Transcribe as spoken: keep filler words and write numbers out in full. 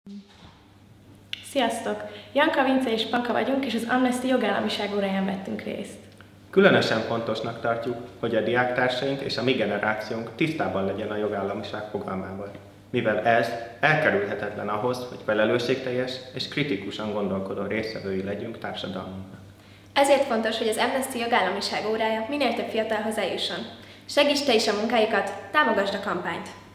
Sziasztok! Janka, Vince és Panka vagyunk, és az Amnesty jogállamiság óráján vettünk részt. Különösen fontosnak tartjuk, hogy a diáktársaink és a mi generációnk tisztában legyen a jogállamiság fogalmával, mivel ez elkerülhetetlen ahhoz, hogy felelősségteljes és kritikusan gondolkodó résztvevői legyünk társadalmunknak. Ezért fontos, hogy az Amnesty jogállamiság órája minél több fiatalhoz eljusson. Segíts te is a munkájukat, támogasd a kampányt!